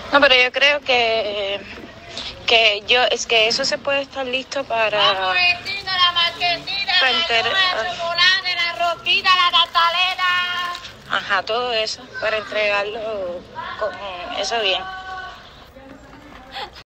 No, pero yo creo es que eso se puede estar listo para... La marquesina, la chocolate, la rosquita, la tartaleta. Ajá, todo eso, para entregarlo con eso bien.